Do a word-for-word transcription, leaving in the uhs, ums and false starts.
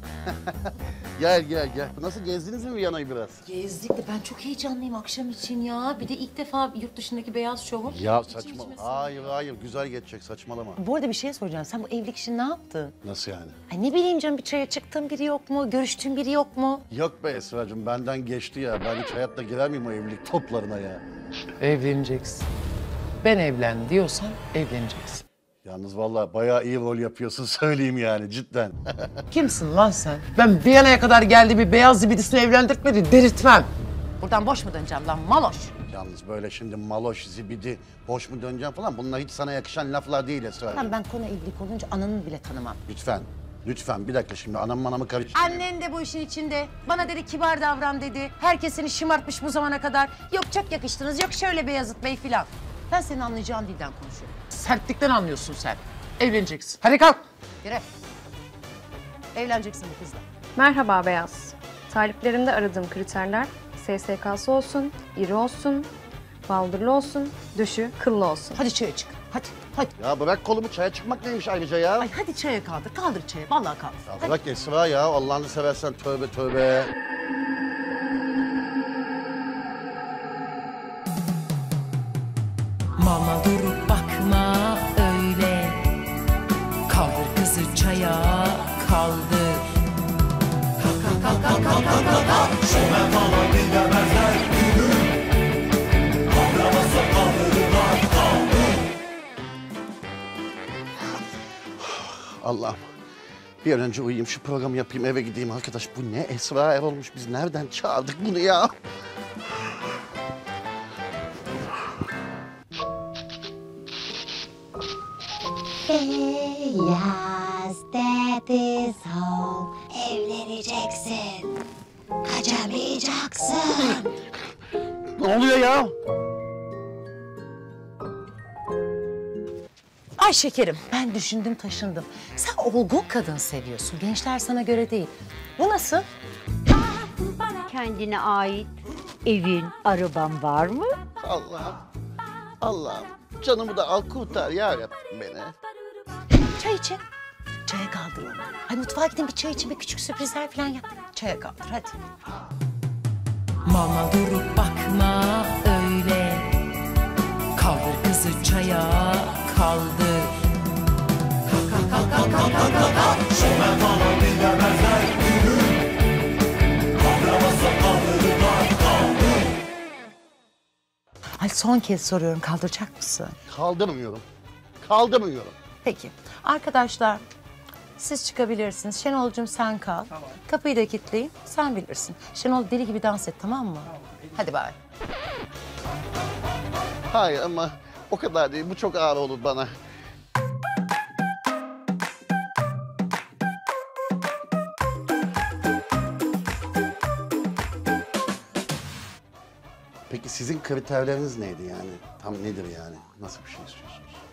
Gel gel gel. Nasıl, gezdiniz mi Viyana'yı biraz? Gezdik de ben çok heyecanlıyım akşam için ya. Bir de ilk defa yurt dışındaki beyaz şovum. Ya İçim saçma. içime Hayır hayır, güzel geçecek, saçmalama. Bu arada bir şey soracağım. Sen bu evlilik işini ne yaptın? Nasıl yani? Ay ne bileyim canım, bir çaya çıktığın biri yok mu? Görüştüğün biri yok mu? Yok be Esra'cığım, benden geçti ya. Ben hiç hayatta girer miyim o evlilik toplarına ya? Evleneceksin. Ben evlen diyorsan evleneceksin. Yalnız vallahi bayağı iyi rol yapıyorsun söyleyeyim yani, cidden. Kimsin lan sen? Ben Viyana'ya kadar geldi bir beyaz zibidisini evlendirtmedi, delirtmem. Buradan boş mu döneceğim lan maloş? Yalnız böyle şimdi maloş, zibidi, boş mu döneceğim falan, bunlar hiç sana yakışan laflar değil Esra'cığım. Lan ben konu evlilik olunca ananı bile tanımam. Lütfen, lütfen bir dakika şimdi anam manamı karış. Annen de bu işin içinde. Bana dedi kibar davran dedi. Herkes seni şımartmış bu zamana kadar. Yok çok yakıştınız, yok şöyle Beyazıt Bey filan. Ben senin anlayacağın dilden konuşuyorum. Sertlikten anlıyorsun sen. Evleneceksin. Hadi kalk. Yürü. Evleneceksin bu kızla. Merhaba Beyaz. Taliplerimde aradığım kriterler S S K'sı olsun, iri olsun, baldırlı olsun, döşü kıllı olsun. Hadi çaya çık. Hadi, hadi. Ya bırak kolumu, çaya çıkmak neymiş ayrıca ya? Ay hadi çaya kaldır. Kaldır çaya. Vallahi kaldır. Ya Hadi. bırak Esra ya, Allah'ını seversen, tövbe tövbe. Mama durup bakma öyle, kaldır kızı çaya kaldır. Kalk kalk kalk kalk kalk kalk kalk. Şöyle falan dinlemezler gülüm. Kaldıramazsa kaldırırlar kaldır. Allah'ım. Bir an önce uyuyayım, şu programı yapayım, eve gideyim arkadaş. Bu ne Esra Erol'muş, biz nereden çağırdık bunu ya? Beyaz Daddy's Home. Evleneceksin. Kaçamayacaksın. Ne oluyor ya? Ay şekerim, ben düşündüm taşındım. Sen olgun kadın seviyorsun. Gençler sana göre değil. Bu nasıl? Kendine ait evin, araban var mı? Allah'ım, Allah'ım. Canımı da al kurtar ya Rabbim beni. Çay için. Çaya kaldır onu. Ay mutfağa gidin bir çay için, bir küçük sürprizler falan yap. Çaya kaldır hadi. Mama durup bakma öyle, kaldır kızı çaya kaldır. Kalk kalk kalk kalk kalk kalk kalk kalk. Şöyle falan dinlemezler gülüm. Kaldıramazsa kaldırırlar kaldır. Ay son kez soruyorum, kaldıracak mısın? Kaldırmıyorum. Kaldırmıyorum. Peki. Arkadaşlar siz çıkabilirsiniz. Şenolcuğum sen kal. Tamam. Kapıyı da kilitleyin. Sen bilirsin. Şenol deli gibi dans et, tamam mı? Tamam. Hadi bay. Hayır ama o kadar değil. Bu çok ağır olur bana. Peki sizin kriterleriniz neydi yani? Tam nedir yani? Nasıl bir şey istiyorsunuz?